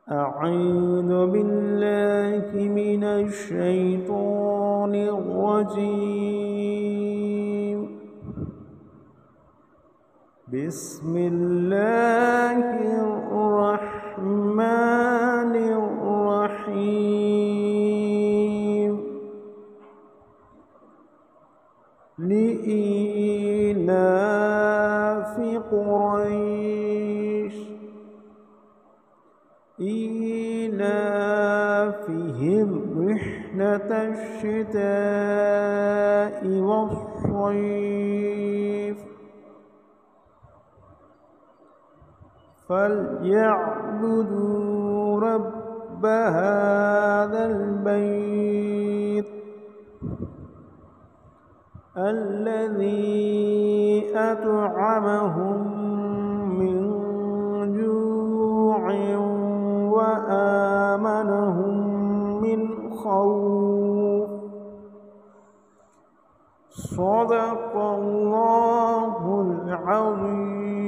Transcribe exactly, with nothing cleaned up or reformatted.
أعوذ بالله من الشيطان الرجيم. بسم الله الرحمن الرحيم. لإيلاف قريش إيلافهم رحلة الشتاء والصيف فليعبدوا رب هذا البيت الذي أطعمهم من جوع وآمنهم من خوف. صدق الله العظيم.